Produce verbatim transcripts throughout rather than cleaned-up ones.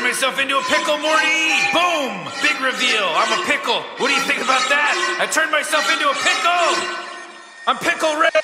myself into a pickle, Morty! Boom! Big reveal. I'm a pickle. What do you think about that? I turned myself into a pickle! I'm Pickle Red!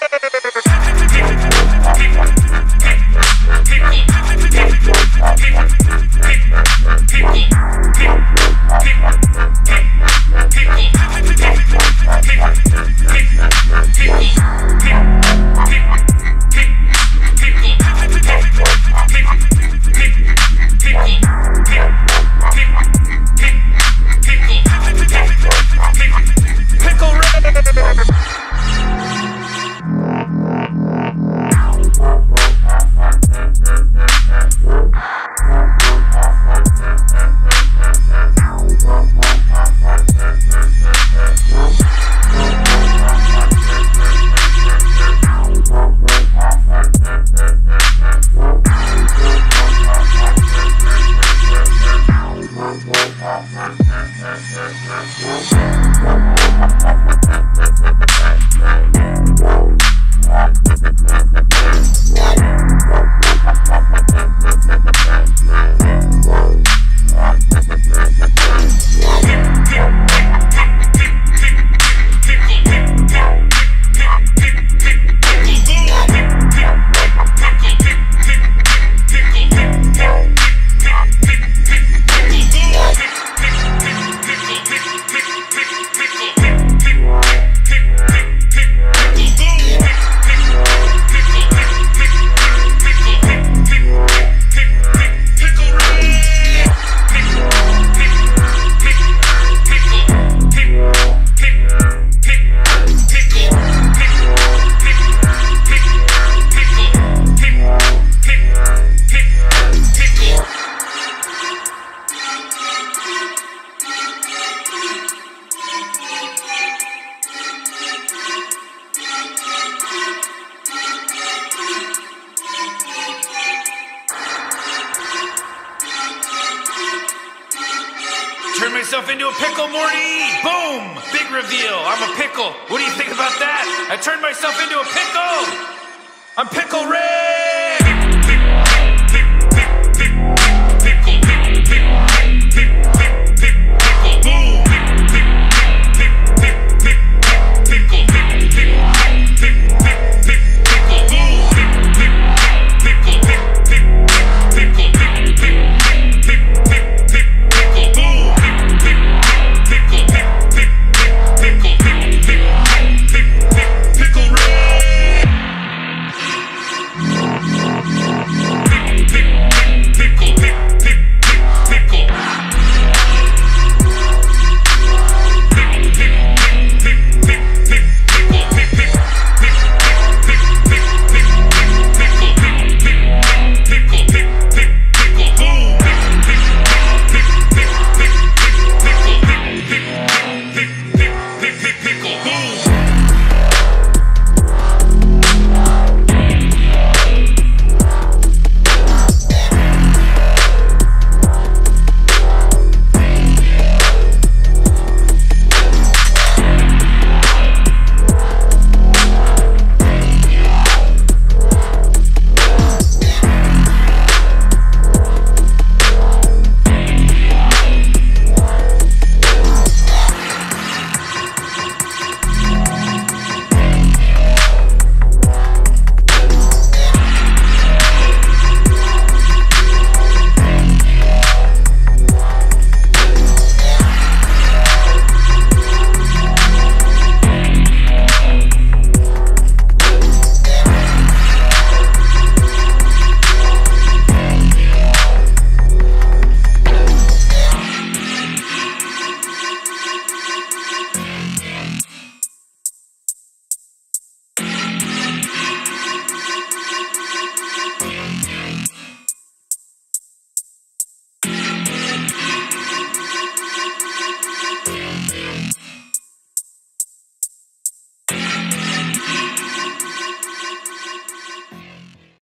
Turn myself into a pickle, Morty! Boom! Big reveal. I'm a pickle. What do you think about that? I turned myself into a pickle! I'm Pickle Red!